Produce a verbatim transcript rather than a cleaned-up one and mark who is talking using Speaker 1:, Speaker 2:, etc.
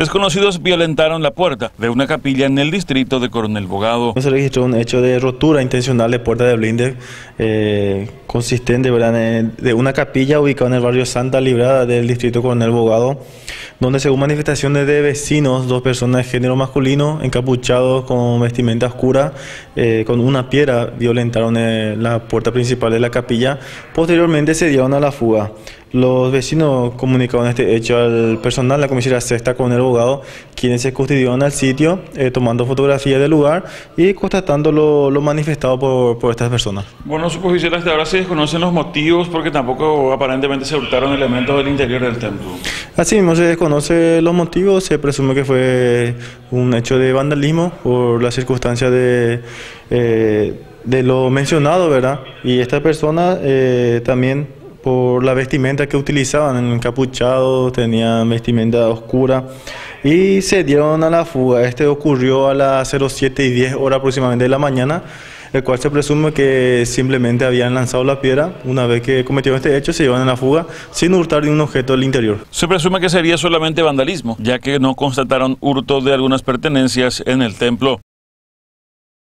Speaker 1: Desconocidos violentaron la puerta de una capilla en el distrito de Coronel Bogado.
Speaker 2: Se registró un hecho de rotura intencional de puerta de blinde eh, consistente, ¿verdad?, de una capilla ubicada en el barrio Santa Librada del distrito Coronel Bogado, donde según manifestaciones de vecinos, dos personas de género masculino encapuchados con vestimenta oscura eh, con una piedra violentaron eh, la puerta principal de la capilla. Posteriormente se dieron a la fuga. Los vecinos comunicaron este hecho al personal de la comisaría sexta con el abogado, quienes se custodiaron al sitio, eh, tomando fotografías del lugar y constatando lo, lo manifestado por, por estas personas.
Speaker 1: Bueno, su oficial, hasta ahora se desconocen los motivos porque tampoco aparentemente se hurtaron elementos del interior del templo.
Speaker 2: Así mismo se desconoce los motivos, se presume que fue un hecho de vandalismo por la circunstancia de, eh, de lo mencionado, ¿verdad? Y esta persona eh, también, por la vestimenta que utilizaban, encapuchados, tenían vestimenta oscura y se dieron a la fuga. Este ocurrió a las cero siete y diez horas aproximadamente de la mañana, el cual se presume que simplemente habían lanzado la piedra. Una vez que cometieron este hecho, se llevan a la fuga sin hurtar ningún objeto del interior.
Speaker 1: Se presume que sería solamente vandalismo, ya que no constataron hurto de algunas pertenencias en el templo.